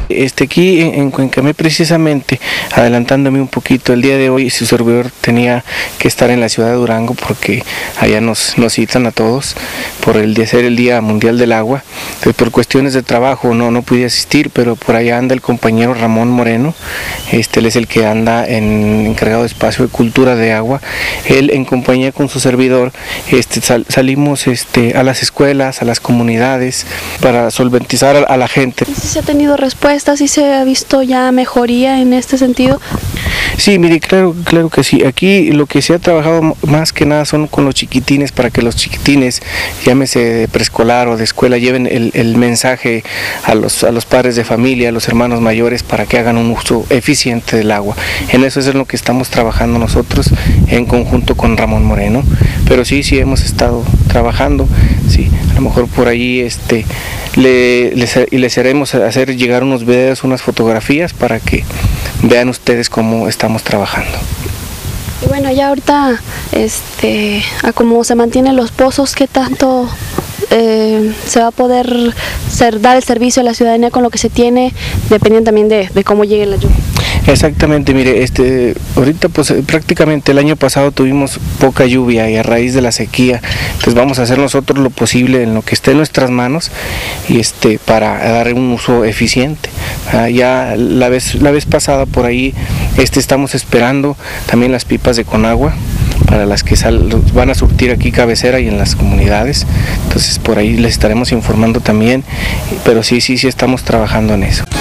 Aquí en Cuencamé, precisamente, adelantándome un poquito, el día de hoy su servidor tenía que estar en la ciudad de Durango porque allá nos citan a todos por ser el Día Mundial del Agua. Entonces, por cuestiones de trabajo no pude asistir, pero por allá anda el compañero Ramón Moreno. Él es el que anda encargado de espacio de cultura de agua. Él, en compañía con su servidor, salimos a las escuelas, a las comunidades, para solventizar a la gente. ¿Sí se ha tenido respuestas? ¿Sí se ha visto ya mejoría en este sentido? Sí, mire, claro que sí. Aquí lo que se ha trabajado más que nada son con los chiquitines, para que los chiquitines, llámese de preescolar o de escuela, lleven el mensaje a los padres de familia, a los hermanos mayores, para que hagan un uso eficiente del agua. En eso es en lo que estamos trabajando nosotros en conjunto con Ramón Moreno. Pero sí hemos estado trabajando. Sí, a lo mejor por ahí les haremos hacer llegar unos videos, unas fotografías para que vean ustedes cómo estamos trabajando. Y bueno, ya ahorita, a cómo se mantienen los pozos, ¿qué tanto se va a poder dar el servicio a la ciudadanía con lo que se tiene, dependiendo también de cómo llegue la lluvia? Exactamente, mire, ahorita pues prácticamente el año pasado tuvimos poca lluvia y a raíz de la sequía, pues vamos a hacer nosotros lo posible en lo que esté en nuestras manos y para dar un uso eficiente. Ya la vez pasada por ahí estamos esperando también las pipas de Conagua, para las que van a surtir aquí cabecera y en las comunidades. Entonces por ahí les estaremos informando también, pero sí estamos trabajando en eso.